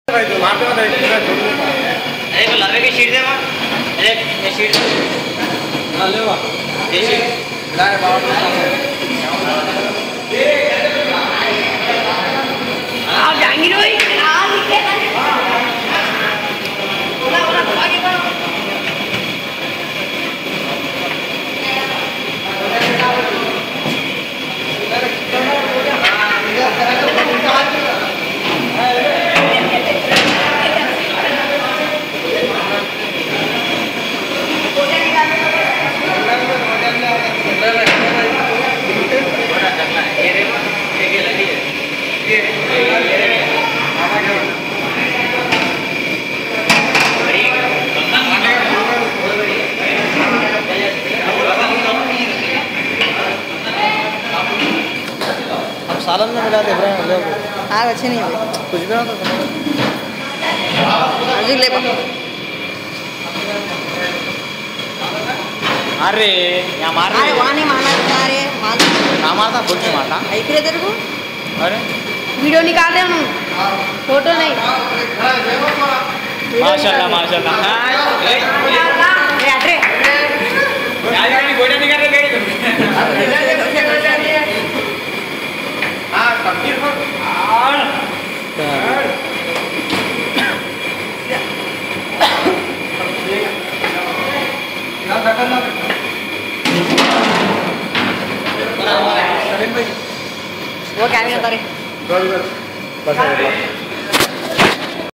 अरे लावे की शीट दे मां अरे ये शीट हां ले वा ये शीट ला रे बाबा आ जाएंगे रोई आ लिखे बोला बोला आगे बढ़ो सालन में मिला दे रहे हैं आग अच्छे नहीं हुए कुछ भी ना तो ले अरे यहाँ मार अरे वहाँ नहीं मारना अरे ना मारता कुछ नहीं मारता एक रे तेरे को अरे वीडियो निकाल रहे हम फोटो नहीं माशाल्लाह माशाल्लाह वो क्या नहीं होता रे